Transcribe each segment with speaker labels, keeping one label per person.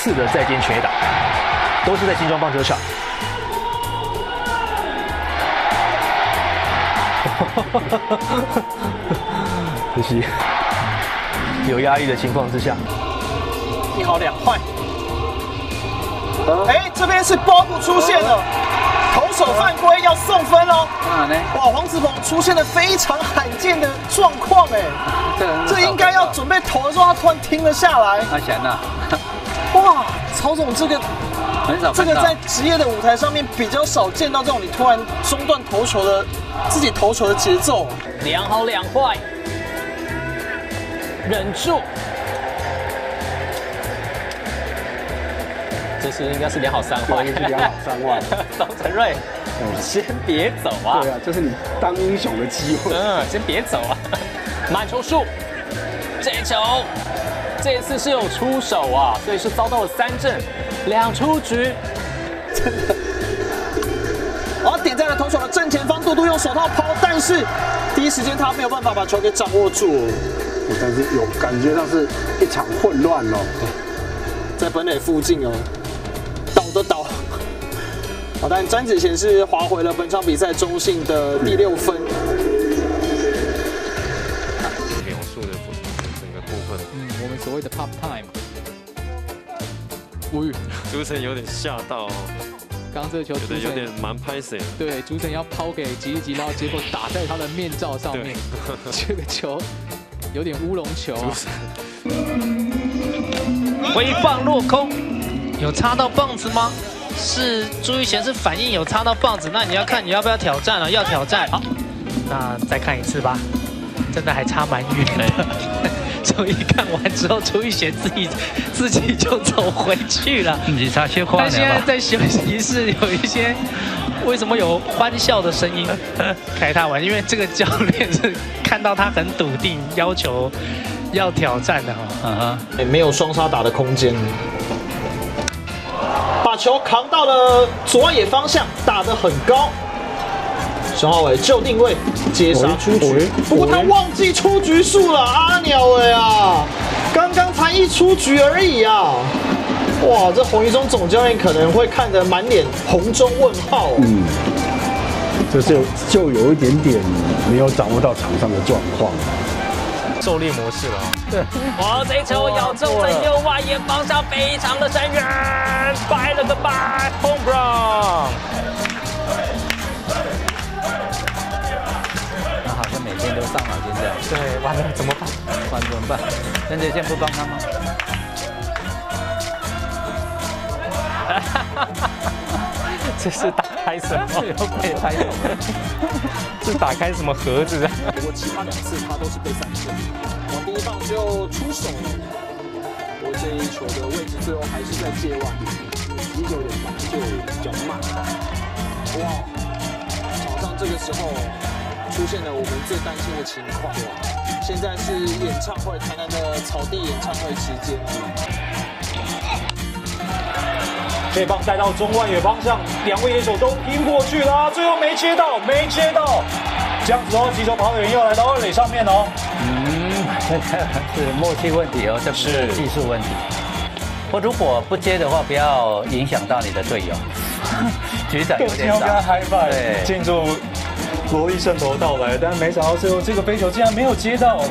Speaker 1: 次的再见全垒打，都是在新庄棒球场。可惜有压力的情况之下
Speaker 2: ，1好2坏。这边是包谷出现了，投手犯规要送分哦。哇，黄子鹏出现了非常罕见的状况这应该要准备投的时候，他突然停了下来。
Speaker 3: 阿贤呐，
Speaker 2: 哇，曹总这个
Speaker 3: 很少
Speaker 2: 这个在职业的舞台上面比较少见到这种你突然中断投球的自己投球的节奏。
Speaker 4: 2好2坏，忍住。这是应该是2好3坏，
Speaker 5: 是2好3坏。
Speaker 4: 张承瑞，先别走啊！
Speaker 5: 对啊，这是你当英雄的机会。
Speaker 4: 先别走啊！满球数，这一球，这一次是有出手啊，所以是遭到了3振2出局。
Speaker 2: 真的。点在了投手的正前方，杜杜用手套抛，但是第一时间他没有办法把球给掌握住。
Speaker 5: 但是有感觉上是一场混乱哦。
Speaker 2: 在本垒附近哦。倒的倒，但詹子贤是划回了本场比赛中信的第6分。
Speaker 6: 描述的整个部分，
Speaker 7: 我们所谓的 pop time。
Speaker 6: 竹城有点吓到，
Speaker 7: 刚刚这个球
Speaker 6: 觉得有点蛮拍谁。
Speaker 7: 对，竹城要抛给吉日吉，然后结果打在他的面罩上面，这个球有点乌龙球啊。
Speaker 8: 挥棒落空。有插到棒子吗？是朱玉贤是反应有插到棒子，那你要看你要不要挑战了，要挑战。好，那再看一次吧，真的还差蛮远的。所以看完之后，朱玉贤自己就走回去了。他现在在休息室有一些为什么有欢笑的声音？开他玩，因为这个教练是看到他很笃定，要求要挑战的哈。
Speaker 2: 没有双杀打的空间。把球扛到了左外野方向，打得很高。熊浩伟就定位接杀出局，不过他忘记出局数了，阿鸟伟啊，刚刚才1出局而已啊！哇，这洪一中总教练可能会看得满脸红中问号。
Speaker 5: 这就有一点点没有掌握到场上的状况。
Speaker 1: 狩猎模式了。
Speaker 4: 对，哇，这一球咬中了右外野方向，非常的深远，拜了个拜 ，home run。
Speaker 3: 他好像每天都上脑筋这样。
Speaker 4: 对，完了怎么办？
Speaker 3: 怎么办？任杰宪不帮他吗？
Speaker 4: 这是打开什么？
Speaker 3: 又被拍手了。
Speaker 4: 是打开什么盒子啊？
Speaker 2: 不过其他2次他都是被3振，第1棒就出手了。不过这一球的位置最后还是在界外，急球点吧就比较慢。哇，场上这个时候出现了我们最担心的情况。现在是演唱会，台南的草地演唱会时间。
Speaker 1: 这棒带到中外野方向，2位野手都拼过去了，最后没接到。这样子哦，击球跑远又来到2垒上面哦。
Speaker 3: 这个是默契问题哦，这不是技术问题。我如果不接的话，不要影响到你的队友。局长有点
Speaker 1: 要跟他嗨拜，庆祝罗力胜投到来，但是没想到最后这个飞球竟然没有接到。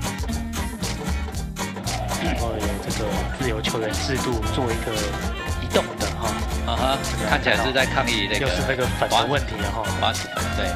Speaker 8: 这个自由球员制度做一个移动的哈，
Speaker 3: 看起来是在抗议那个，
Speaker 8: 又是那个粉的问题哈，
Speaker 3: 滑子粉对，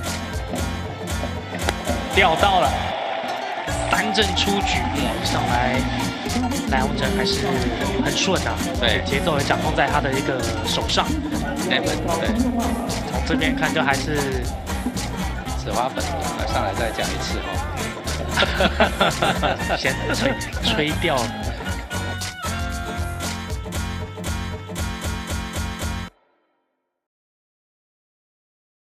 Speaker 8: 钓到了，3振出局，上来赖鸿诚还是很顺啊，
Speaker 3: 对，
Speaker 8: 节奏也掌控在他的一个手上，
Speaker 3: 对，
Speaker 8: 从这边看就还是
Speaker 3: 紫花粉，来上来再讲一次哈，
Speaker 8: 先吹掉